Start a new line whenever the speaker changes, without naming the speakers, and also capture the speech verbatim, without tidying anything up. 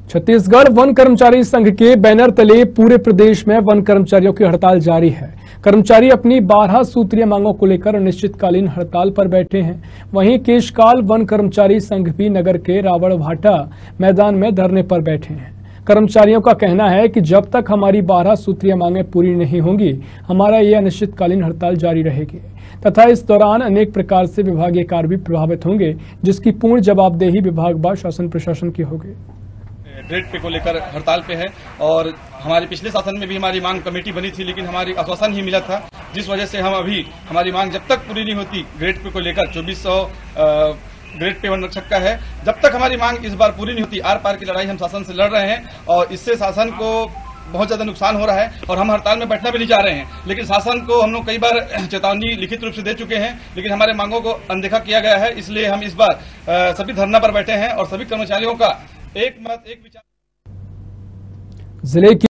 Chhattisgarh one कर्मचारी संघ के बैनर तले पूरे प्रदेश में वन कर्मचारियों की हड़ताल जारी है। कर्मचारी अपनी बारह सूत्रीय मांगों को लेकर अनिश्चितकालीन हड़ताल पर बैठे हैं। वहीं केशकाल वन कर्मचारी संघ भी नगर के रावणभाटा मैदान में धरने पर बैठे हैं। कर्मचारियों का कहना है कि जब तक हमारी बारह सूत्रीय मांगें पूरी नहीं होंगी, हमारा ये अनिश्चितकालीन हड़ताल जारी रहेगी तथा इस दौरान अनेक प्रकार से विभागीय कार्य भी प्रभावित होंगे, जिसकी पूर्ण जवाबदेही विभाग व शासन प्रशासन की होगी।
ग्रेड पे को लेकर हड़ताल पे है और हमारे पिछले शासन में भी हमारी मांग कमेटी बनी थी, लेकिन हमारी आश्वासन ही मिला था, जिस वजह से हम अभी हमारी मांग जब तक पूरी नहीं होती ग्रेड पे को लेकर चौबीस सौ ग्रेड पे वन रक्षक का है, जब तक हमारी मांग इस बार पूरी नहीं होती आर पार की लड़ाई हम शासन से लड़ रहे हैं और इससे शासन को बहुत ज्यादा नुकसान हो रहा है और हम हड़ताल में बैठना भी नहीं चाह रहे हैं। लेकिन शासन को हम लोग कई बार चेतावनी लिखित रूप से दे चुके हैं, लेकिन हमारे मांगों को अनदेखा किया गया है। इसलिए हम इस बार सभी धरना पर बैठे हैं और सभी कर्मचारियों का एक मत एक विचार।
जिले की